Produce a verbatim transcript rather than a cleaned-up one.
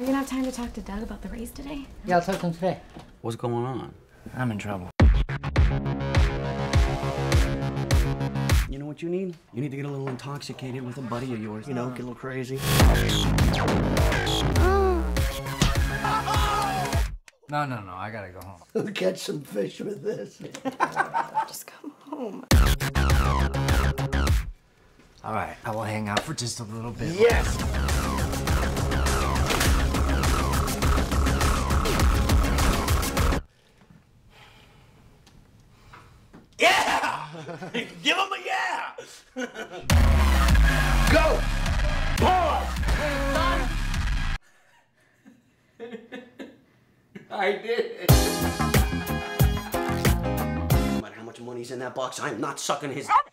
Are you gonna have time to talk to Doug about the race today? Yeah, I'll talk to him today. What's going on? I'm in trouble. You know what you need? You need to get a little intoxicated with a buddy of yours. You know, get a little crazy. No, no, no, I gotta go home. We'll catch some fish with this. Just come home. All right, I will hang out for just a little bit. Yes! Yeah! Give him a yeah! Go! Pause! I did. No matter how much money's in that box, I'm not sucking his.